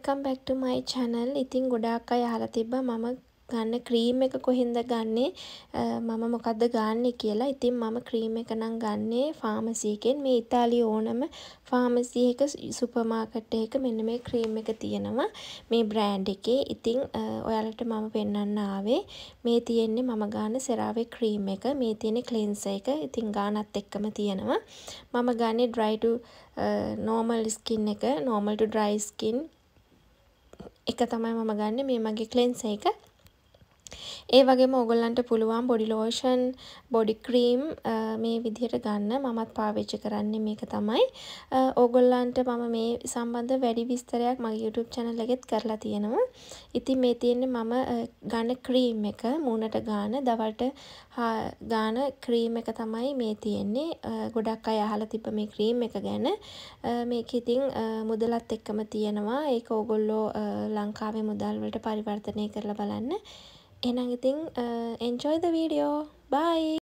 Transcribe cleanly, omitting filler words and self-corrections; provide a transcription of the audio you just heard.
welcome back to my channel. ඉතින් ගොඩාක් අය අහලා තිබ්බා මම ගන්න ක්‍රීම් එක කොහෙන්ද ගන්නෙ මම මොකද්ද ගන්නෙ කියලා. ඉතින් මම ක්‍රීම් එක නම් ගන්නේ ෆාමසි එකෙන්. මේ ඉතාලියේ ඕනම ෆාමසි එක සුපර් මාකට් එකක මෙන්න මේ ක්‍රීම් එක තියෙනවා. මේ බ්‍රෑන්ඩ් එකේ. ඉතින් ඔයාලට මම පෙන්නන්න ආවේ මේ තියෙන්නේ මම ගන්න CeraVe ක්‍රීම් එක. මේ තියෙන්නේ ක්ලෙන්සර් එක. ඉතින් ගානත් එක්කම තියෙනවා. මම ගන්නේ dry to normal skin එක, normal to dry skin එක තමයි මම ගන්න. මේ මගේ ක්ලෙන්සර් එක. ඒ වගේම ඔයගොල්ලන්ට පුළුවන් බොඩි ලෝෂන්, බොඩි ක්‍රීම් මේ විදිහට ගන්න. මමත් පාවිච්චි කරන්නේ මේක තමයි. ඔයගොල්ලන්ට මම මේ සම්බන්ධ වැඩි විස්තරයක් මගේ YouTube channel එකෙත් කරලා තියෙනවා. ඉතින් මේ තියෙන්නේ මම ගන්න ක්‍රීම් එක මූණට ගන්න, දවල්ට ගන්න ක්‍රීම් එක තමයි මේ තියෙන්නේ. ගොඩක් අය අහලා තිබ්බ මේ ක්‍රීම් එක ගැන. මේක ඉතින් මුදලත් එක්කම තියෙනවා. ඒක ඕගොල්ලෝ ලංකාවේ මුදල් වලට පරිවර්තනය කරලා බලන්න. එහෙනම් ඉතින් enjoy the video. Bye.